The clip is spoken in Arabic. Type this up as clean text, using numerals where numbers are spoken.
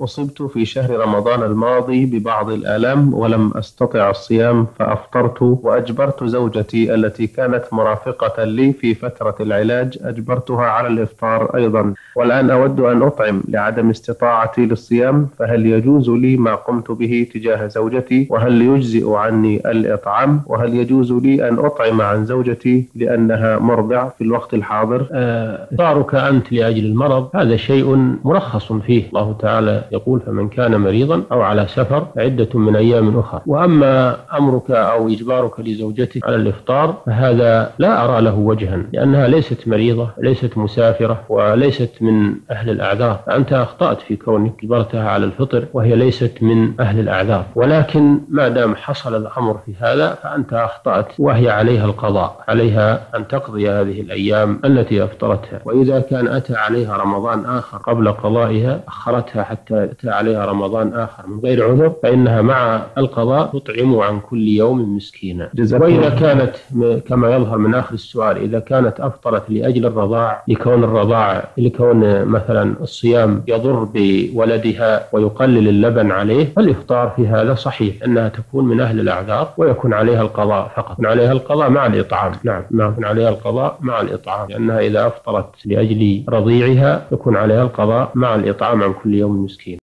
أصبت في شهر رمضان الماضي ببعض الآلام ولم أستطع الصيام فأفطرت، وأجبرت زوجتي التي كانت مرافقة لي في فترة العلاج أجبرتها على الإفطار أيضا، والآن أود أن أطعم لعدم استطاعتي للصيام، فهل يجوز لي ما قمت به تجاه زوجتي؟ وهل يجزئ عني الإطعام؟ وهل يجوز لي أن أطعم عن زوجتي لأنها مرضع في الوقت الحاضر؟ إفطارك أنت لأجل المرض هذا شيء مرخص فيه، الله تعالى يقول: فمن كان مريضا أو على سفر عدة من أيام أخرى. وأما أمرك أو إجبارك لزوجتك على الإفطار فهذا لا أرى له وجها، لأنها ليست مريضة، ليست مسافرة، وليست من أهل الأعذار، فأنت أخطأت في كونك إجبرتها على الفطر وهي ليست من أهل الأعذار. ولكن ما دام حصل الأمر في هذا فأنت أخطأت، وهي عليها القضاء، عليها أن تقضي هذه الأيام التي أفطرتها. وإذا كان أتى عليها رمضان آخر قبل قضائها أخرتها حتى أتى عليها رمضان آخر من غير عذر فإنها مع القضاء تطعم عن كل يوم مسكينا. وإذا كانت كما يظهر من آخر السؤال إذا كانت أفطرت لأجل الرضاع، لكون مثلا الصيام يضر بولدها ويقلل اللبن عليه، فالإفطار في هذا صحيح أنها تكون من أهل الأعذار ويكون عليها القضاء فقط، يكون عليها القضاء مع الإطعام. نعم، يكون عليها القضاء مع الإطعام، لأنها إذا أفطرت لأجل رضيعها يكون عليها القضاء مع الإطعام عن كل يوم مسكين.